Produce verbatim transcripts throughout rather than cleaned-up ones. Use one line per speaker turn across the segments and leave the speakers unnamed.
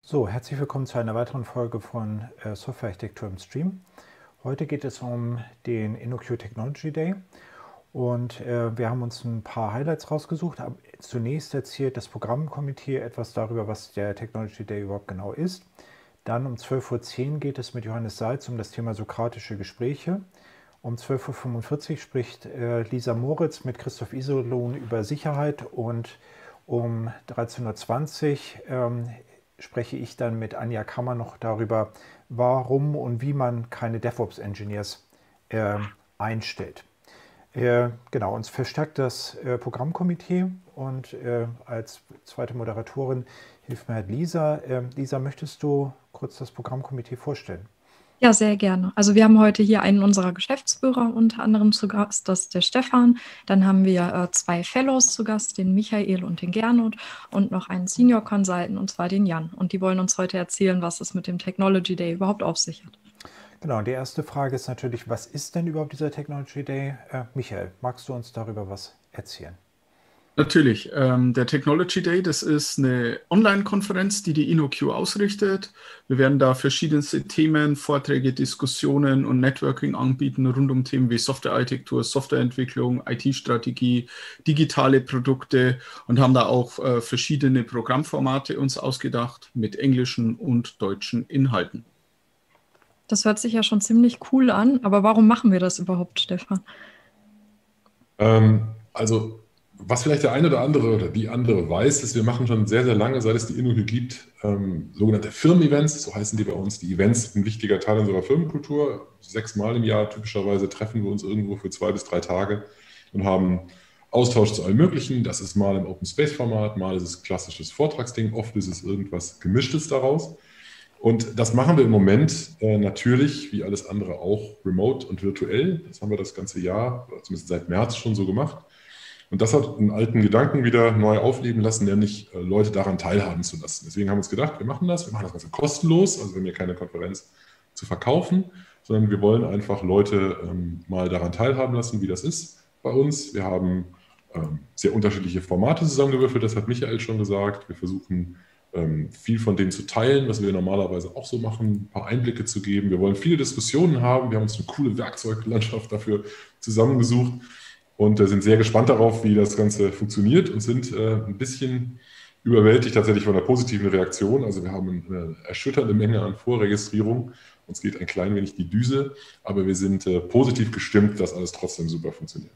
So, herzlich willkommen zu einer weiteren Folge von äh, Softwarearchitektur im Stream. Heute geht es um den InnoQ Technology Day und äh, wir haben uns ein paar Highlights rausgesucht. Aber zunächst erzählt das Programmkomitee etwas darüber, was der Technology Day überhaupt genau ist. Dann um zwölf Uhr zehn geht es mit Johannes Seitz um das Thema sokratische Gespräche. Um zwölf Uhr fünfundvierzig spricht äh, Lisa Moritz mit Christoph Iserlohn über Sicherheit und um dreizehn Uhr zwanzig ähm, spreche ich dann mit Anja Kammer noch darüber, warum und wie man keine DevOps-Engineers äh, einstellt. Äh, genau, uns verstärkt das äh, Programmkomitee und äh, als zweite Moderatorin hilft mir halt Lisa. Äh, Lisa, möchtest du kurz das Programmkomitee vorstellen?
Ja, sehr gerne. Also wir haben heute hier einen unserer Geschäftsführer unter anderem zu Gast, das ist der Stefan. Dann haben wir äh, zwei Fellows zu Gast, den Michael und den Gernot und noch einen Senior Consultant, und zwar den Jan. Und die wollen uns heute erzählen, was es mit dem Technology Day überhaupt auf sich hat.
Genau, die erste Frage ist natürlich, was ist denn überhaupt dieser Technology Day? Äh, Michael, magst du uns darüber was erzählen?
Natürlich. Ähm, der Technology Day, das ist eine Online-Konferenz, die die InnoQ ausrichtet. Wir werden da verschiedenste Themen, Vorträge, Diskussionen und Networking anbieten rund um Themen wie Softwarearchitektur, Softwareentwicklung, I T-Strategie, digitale Produkte und haben da auch äh, verschiedene Programmformate uns ausgedacht mit englischen und deutschen Inhalten.
Das hört sich ja schon ziemlich cool an, aber warum machen wir das überhaupt, Stefan?
Ähm, also was vielleicht der eine oder andere oder die andere weiß, ist, wir machen schon sehr, sehr lange, seit es die InnoQ gibt, ähm, sogenannte Firmen-Events, so heißen die bei uns. Die Events sind ein wichtiger Teil unserer Firmenkultur. Sechsmal im Jahr typischerweise treffen wir uns irgendwo für zwei bis drei Tage und haben Austausch zu allem Möglichen. Das ist mal im Open-Space-Format, mal ist es klassisches Vortragsding, oft ist es irgendwas Gemischtes daraus. Und das machen wir im Moment äh, natürlich, wie alles andere, auch remote und virtuell. Das haben wir das ganze Jahr, zumindest seit März schon so gemacht. Und das hat einen alten Gedanken wieder neu aufleben lassen, nämlich äh, Leute daran teilhaben zu lassen. Deswegen haben wir uns gedacht, wir machen das, wir machen das Ganze kostenlos, also wir haben hier keine Konferenz zu verkaufen, sondern wir wollen einfach Leute ähm, mal daran teilhaben lassen, wie das ist bei uns. Wir haben ähm, sehr unterschiedliche Formate zusammengewürfelt, das hat Michael schon gesagt. Wir versuchen ähm, viel von dem zu teilen, was wir normalerweise auch so machen, ein paar Einblicke zu geben. Wir wollen viele Diskussionen haben, wir haben uns eine coole Werkzeuglandschaft dafür zusammengesucht. Und äh, sind sehr gespannt darauf, wie das Ganze funktioniert und sind äh, ein bisschen überwältigt tatsächlich von der positiven Reaktion. Also wir haben eine erschütternde Menge an Vorregistrierung. Uns geht ein klein wenig die Düse, aber wir sind äh, positiv gestimmt, dass alles trotzdem super funktioniert.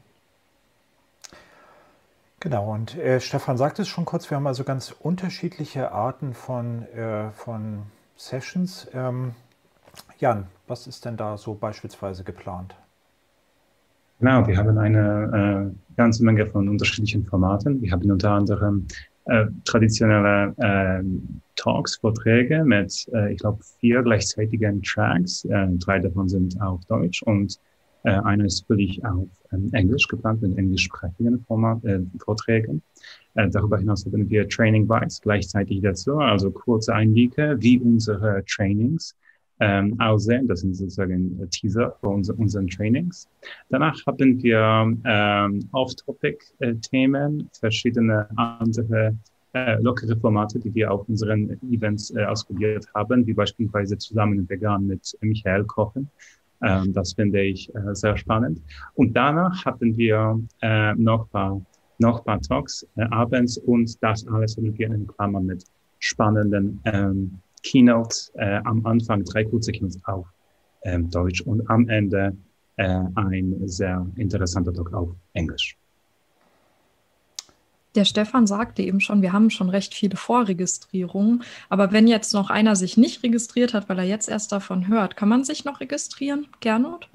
Genau, und äh, Stefan sagt es schon kurz, wir haben also ganz unterschiedliche Arten von, äh, von Sessions. Ähm, Jan, was ist denn da so beispielsweise geplant?
Genau, wir haben eine äh, ganze Menge von unterschiedlichen Formaten. Wir haben unter anderem äh, traditionelle äh, Talks, Vorträge mit, äh, ich glaube, vier gleichzeitigen Tracks. Äh, drei davon sind auf Deutsch und äh, einer ist völlig auf ähm, Englisch geplant, mit englischsprachigen Format, äh, Vorträgen. Äh, darüber hinaus haben wir Training Bites gleichzeitig dazu, also kurze Einblicke, wie unsere Trainings Ähm, aussehen. Das sind sozusagen Teaser für unsere, unseren Trainings. Danach haben wir ähm, Off-Topic-Themen, verschiedene andere äh, lockere Formate, die wir auf unseren Events äh, ausprobiert haben, wie beispielsweise zusammen vegan mit Michael kochen. Ähm, das finde ich äh, sehr spannend. Und danach hatten wir äh, noch ein paar, noch ein paar Talks äh, abends und das alles haben wir in Klammern mit spannenden ähm, Keynote, äh, am Anfang drei kurze Keynotes auf ähm, Deutsch und am Ende äh, ein sehr interessanter Talk auf Englisch.
Der Stefan sagte eben schon, wir haben schon recht viele Vorregistrierungen, aber wenn jetzt noch einer sich nicht registriert hat, weil er jetzt erst davon hört, kann man sich noch registrieren, Gernot?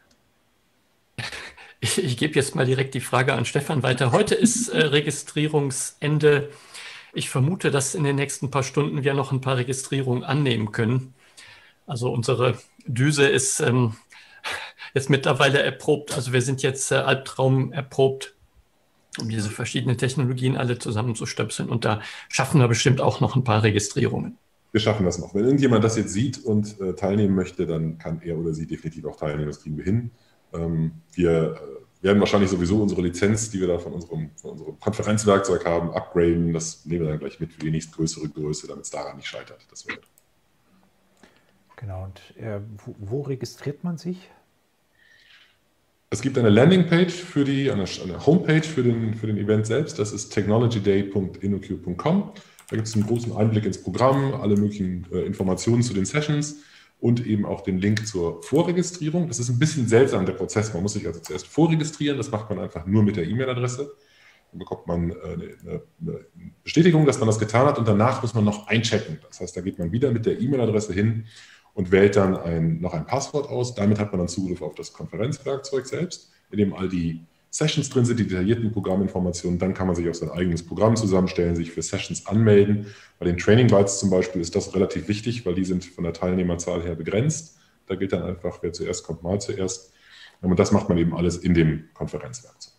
Ich, ich gebe jetzt mal direkt die Frage an Stefan weiter. Heute ist äh, Registrierungsende. Ich vermute, dass in den nächsten paar Stunden wir noch ein paar Registrierungen annehmen können. Also unsere Düse ist ähm, jetzt mittlerweile erprobt. Also wir sind jetzt äh, Albtraum erprobt, um diese verschiedenen Technologien alle zusammenzustöpseln. Und da schaffen wir bestimmt auch noch ein paar Registrierungen.
Wir schaffen das noch. Wenn irgendjemand das jetzt sieht und äh, teilnehmen möchte, dann kann er oder sie definitiv auch teilnehmen. Das kriegen wir hin. Ähm, wir äh, werden wahrscheinlich sowieso unsere Lizenz, die wir da von unserem, von unserem Konferenzwerkzeug haben, upgraden. Das nehmen wir dann gleich mit für die nächstgrößere Größe, damit es daran nicht scheitert. Das wird.
Genau, und äh, wo, wo registriert man sich?
Es gibt eine Landingpage für die, eine, eine Homepage für den, für den Event selbst. Das ist technology day punkt innoq punkt com. Da gibt es einen großen Einblick ins Programm, alle möglichen äh, Informationen zu den Sessions und eben auch den Link zur Vorregistrierung. Das ist ein bisschen seltsam, der Prozess. Man muss sich also zuerst vorregistrieren. Das macht man einfach nur mit der E-Mail-Adresse. Dann bekommt man äh, eine, eine Bestätigung, dass man das getan hat und danach muss man noch einchecken. Das heißt, da geht man wieder mit der E-Mail-Adresse hin und wählt dann ein, noch ein Passwort aus. Damit hat man dann Zugriff auf das Konferenzwerkzeug selbst, in dem all die Sessions drin sind, die detaillierten Programminformationen. Dann kann man sich auch sein eigenes Programm zusammenstellen, sich für Sessions anmelden. Bei den Training Bytes zum Beispiel ist das relativ wichtig, weil die sind von der Teilnehmerzahl her begrenzt. Da gilt dann einfach, wer zuerst kommt, mal zuerst. Und das macht man eben alles in dem Konferenzwerkzeug.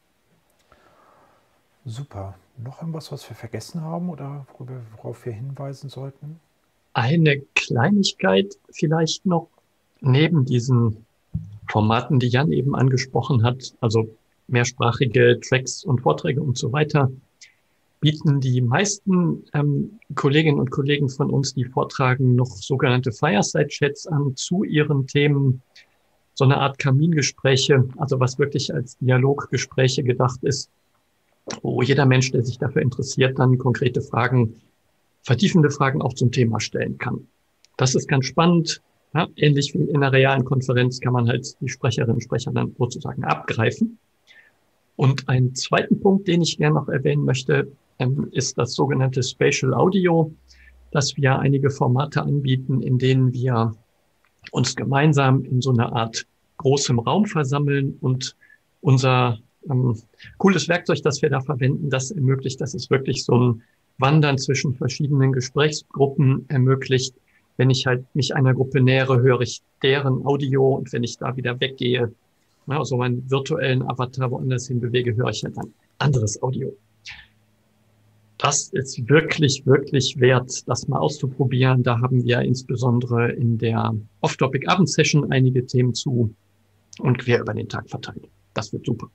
Super. Noch irgendwas, was wir vergessen haben oder worauf wir hinweisen sollten?
Eine Kleinigkeit vielleicht noch neben diesen Formaten, die Jan eben angesprochen hat, also mehrsprachige Tracks und Vorträge und so weiter, bieten die meisten ähm, Kolleginnen und Kollegen von uns, die vortragen, noch sogenannte Fireside-Chats an zu ihren Themen, so eine Art Kamingespräche, also was wirklich als Dialoggespräche gedacht ist, wo jeder Mensch, der sich dafür interessiert, dann konkrete Fragen, vertiefende Fragen auch zum Thema stellen kann. Das ist ganz spannend. Ja, ähnlich wie in einer realen Konferenz kann man halt die Sprecherinnen und Sprecher dann sozusagen abgreifen. Und einen zweiten Punkt, den ich gerne noch erwähnen möchte, ähm, ist das sogenannte Spatial Audio, dass wir einige Formate anbieten, in denen wir uns gemeinsam in so einer Art großem Raum versammeln und unser ähm, cooles Werkzeug, das wir da verwenden, das ermöglicht, dass es wirklich so ein Wandern zwischen verschiedenen Gesprächsgruppen ermöglicht. Wenn ich halt mich einer Gruppe nähere, höre ich deren Audio und wenn ich da wieder weggehe, also meinen virtuellen Avatar woanders hin bewege, höre ich halt ein anderes Audio. Das ist wirklich, wirklich wert, das mal auszuprobieren. Da haben wir insbesondere in der Off-Topic-Abendsession einige Themen zu und quer über den Tag verteilt. Das wird super.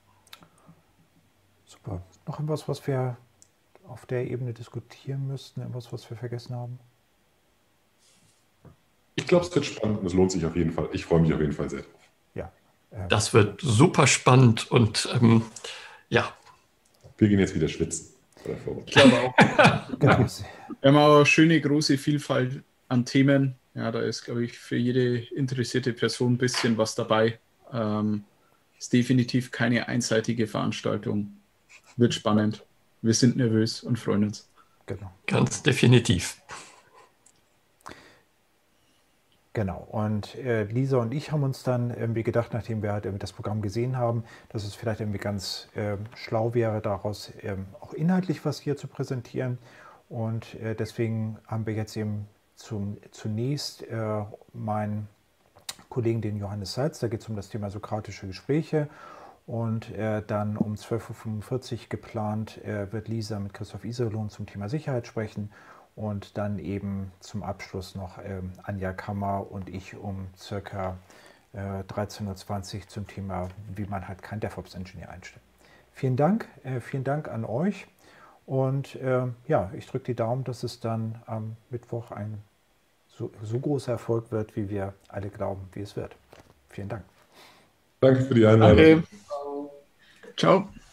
Super. Noch etwas, was wir auf der Ebene diskutieren müssten, etwas, was wir vergessen haben?
Ich glaube, es wird spannend und es lohnt sich auf jeden Fall. Ich freue mich auf jeden Fall sehr drauf.
Ja. Äh,
das wird super spannend und ähm, ja.
Wir gehen jetzt wieder schwitzen.
Ich glaube auch.
genau.
Wir haben aber eine schöne, große Vielfalt an Themen. Ja, da ist, glaube ich, für jede interessierte Person ein bisschen was dabei. Ähm, ist definitiv keine einseitige Veranstaltung. Wird spannend. Wir sind nervös und freuen uns.
Genau.
Ganz definitiv.
Genau. Und äh, Lisa und ich haben uns dann irgendwie gedacht, nachdem wir halt irgendwie das Programm gesehen haben, dass es vielleicht irgendwie ganz äh, schlau wäre, daraus ähm, auch inhaltlich was hier zu präsentieren. Und äh, deswegen haben wir jetzt eben zum, zunächst äh, meinen Kollegen, den Johannes Seitz, da geht es um das Thema sokratische Gespräche. Und äh, dann um zwölf Uhr fünfundvierzig geplant äh, wird Lisa mit Christoph Iserlohn zum Thema Sicherheit sprechen und dann eben zum Abschluss noch ähm, Anja Kammer und ich um circa äh, dreizehn Uhr zwanzig zum Thema, wie man halt keinen DevOps-Ingenieur einstellt. Vielen Dank, äh, vielen Dank an euch und äh, ja, ich drücke die Daumen, dass es dann am Mittwoch ein so, so großer Erfolg wird, wie wir alle glauben, wie es wird. Vielen Dank.
Danke für die Einladung.
Danke. Ciao.